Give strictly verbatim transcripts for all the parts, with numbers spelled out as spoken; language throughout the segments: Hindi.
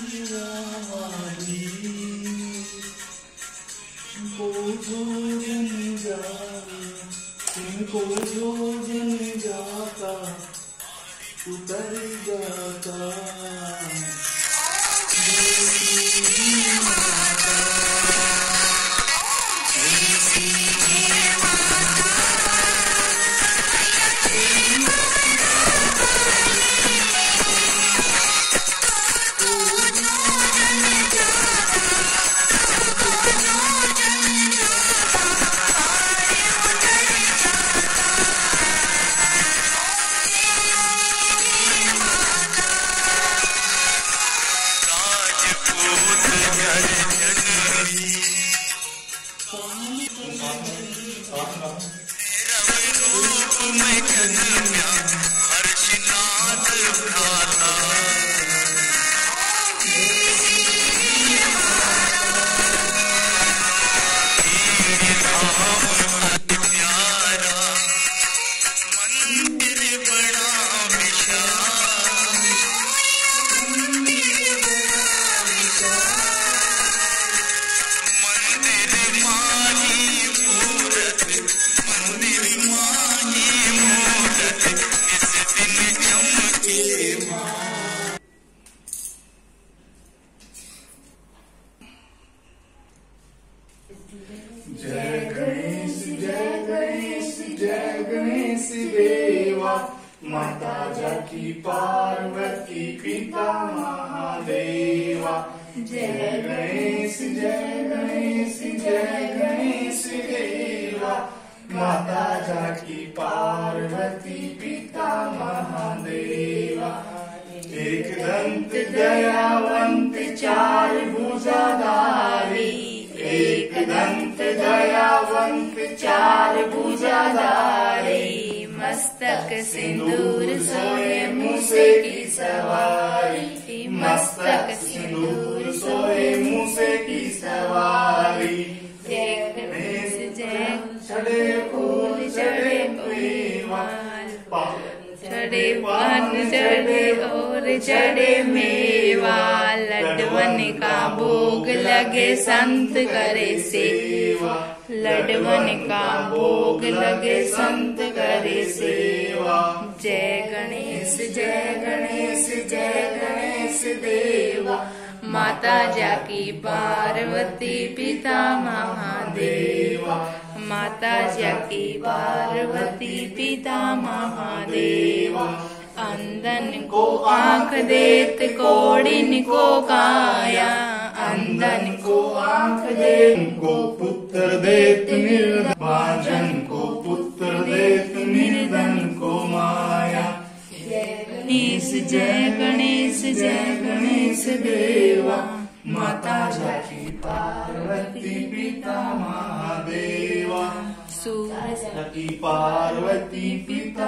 को जो जन जाए, इनको जो जन जाता उतर जाता। जय गणेश जय गणेश जय गणेश देवा, माता जाकी पार्वती पिता महादेवा। जय गणेश जय गणेश जय गणेश देवा, माता जाकी पार्वती पिता महादेवा। एक दंत दयावंत चार भुजाधारी, एक दंत दयावंत चार भुजाधारी, मस्तक सिंदूर सोए मूसे की सवारी, मस्तक सिंदूर सोए मूसे की सवारी। जय गणेश जय चढ़े फूल चढ़े मेवाल, चढ़े पान चढ़े और चढ़े मेवा, लड्डवन का भोग लगे संत करे सेवा, लड्डवन का भोग लगे संत करे सेवा। जय गणेश जय गणेश जय गणेश देवा, माता जाकी पार्वती पिता महादेवा, माता जाकी पार्वती पिता महादेवा। अंधन को आँख देत कोढ़िन को काया, अंधन को आँख देत को पुत्र देत निर्धन, बांझन को पुत्र देत निर्धन को माया। जय गणेश जय गणेश जय गणेश देवा, माता जाकी पार्वती पिता महादेवा, जाकी पार्वती पिता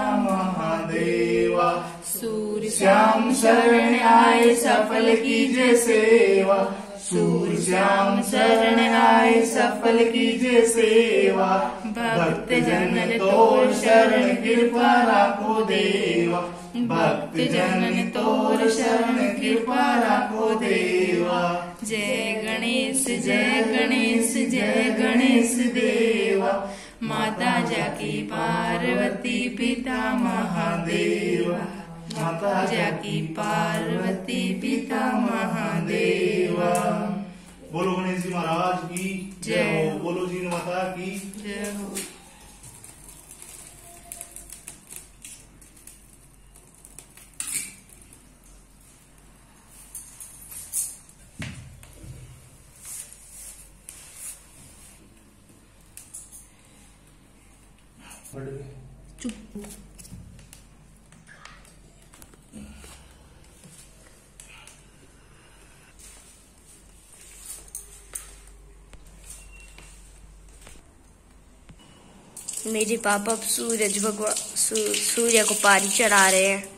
महादेवा। सूर्य श्याम शरण आए सफल कीजे सेवा, सूर्य श्याम शरण आए सफल कीजे सेवा। भक्त जनन तोर शरण कृपा राखो देवा, भक्त जनन तोर शरण कृपा राखो देवा। जय गणेश जय गणेश जय गणेश देवा, माता जाकी पार्वती पिता महादेवा, माता जाकी पार्वती पिता महादेवा। बोलो गणेश जी महाराज की जय हो, बोलो जी माता की जय हो। चुप मेरे पापा अब सूरज भगवान सूर्य को पारी चढ़ा रहे हैं।